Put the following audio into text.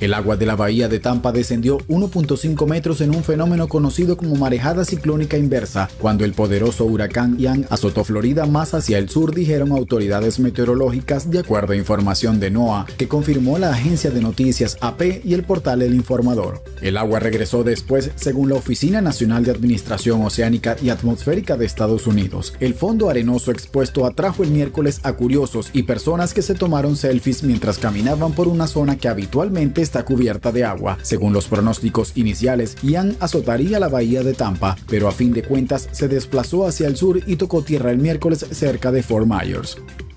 El agua de la bahía de Tampa descendió 1.5 metros en un fenómeno conocido como marejada ciclónica inversa, cuando el poderoso huracán Ian azotó Florida más hacia el sur, dijeron autoridades meteorológicas, de acuerdo a información de NOAA, que confirmó la agencia de noticias AP y el portal El Informador. El agua regresó después, según la Oficina Nacional de Administración Oceánica y Atmosférica de Estados Unidos. El fondo arenoso expuesto atrajo el miércoles a curiosos y personas que se tomaron selfies mientras caminaban por una zona que habitualmente está cubierta de agua. Según los pronósticos iniciales, Ian azotaría la bahía de Tampa, pero a fin de cuentas se desplazó hacia el sur y tocó tierra el miércoles cerca de Fort Myers.